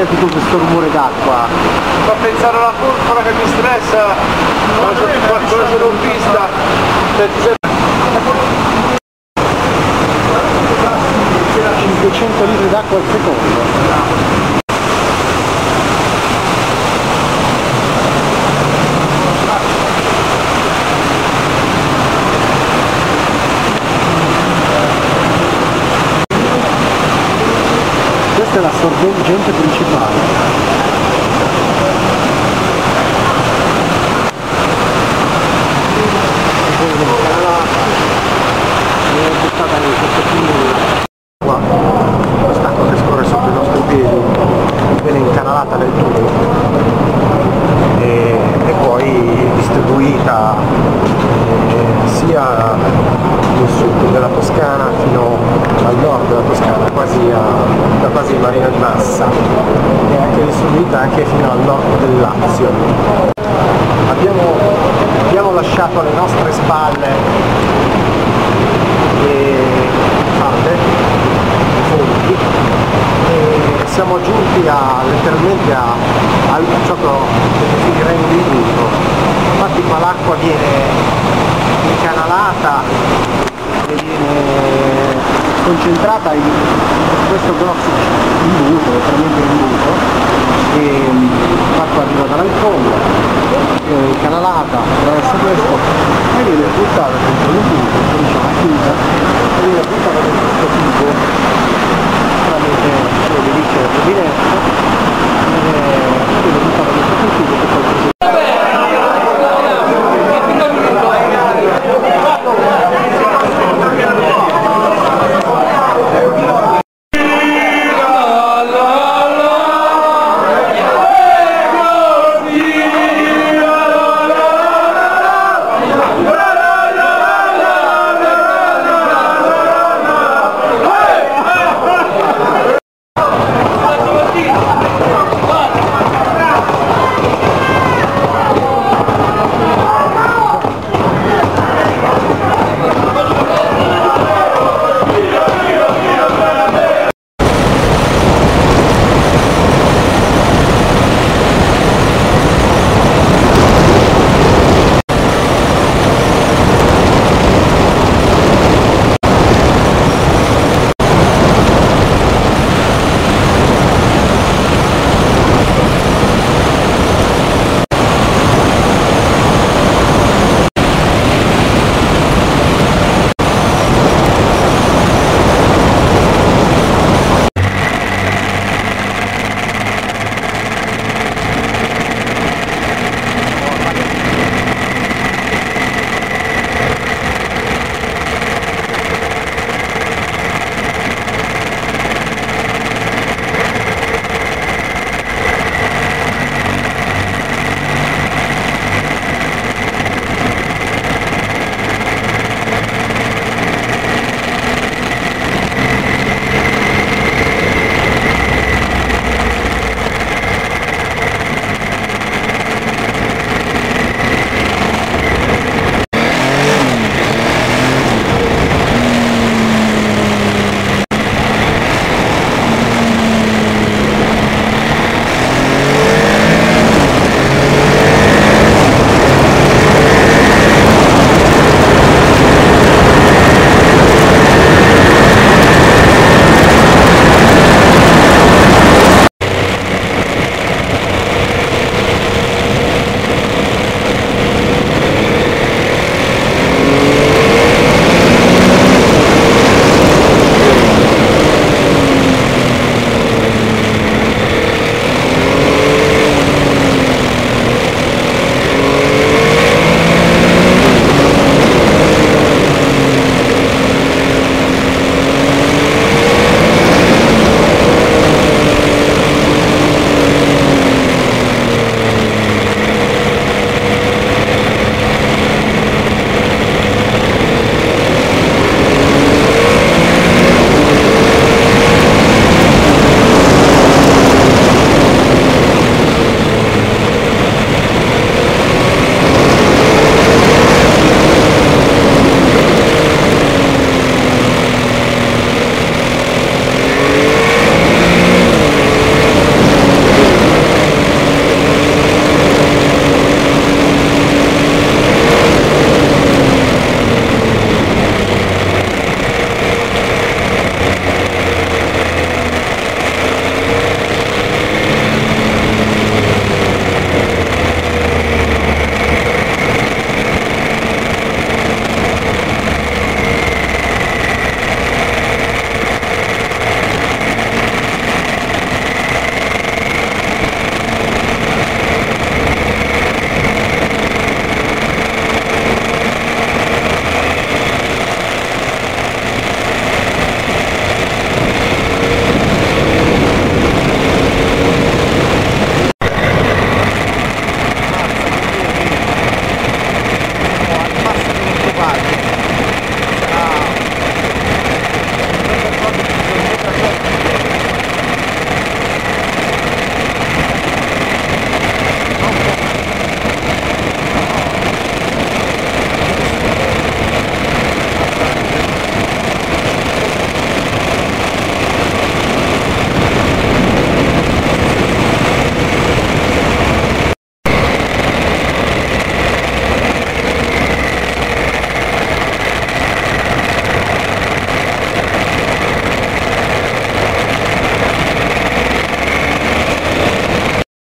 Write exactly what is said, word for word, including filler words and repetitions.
cos'è tutto questo rumore d'acqua? Fa pensare alla porpora che mi stressa quando sono in pista. cinquecento litri d'acqua al secondo. Questa è la sorgente principale. È buttata nel sottofondo. Qua, quest'acqua che scorre sotto i nostri piedi viene incanalata nel tubo e, e poi distribuita eh, sia nel sud della Toscana fino al nord della Toscana, quasi a, da quasi Marina di Massa, e anche distribuita anche fino al nord del Lazio. Abbiamo, abbiamo lasciato alle nostre spalle le falde, i fonti, e siamo giunti a, letteralmente a, a, a ciò che definirei un imbuto. Infatti qua l'acqua viene incanalata e viene concentrata in questo grosso imbuto, letteralmente un imbuto, e l'acqua arriva dall'alfondo, viene incanalata attraverso questo e viene buttata dentro l'imbuto, diciamo chiusa, e viene buttata dentro questo tubo tramite, come dice il rubinetto,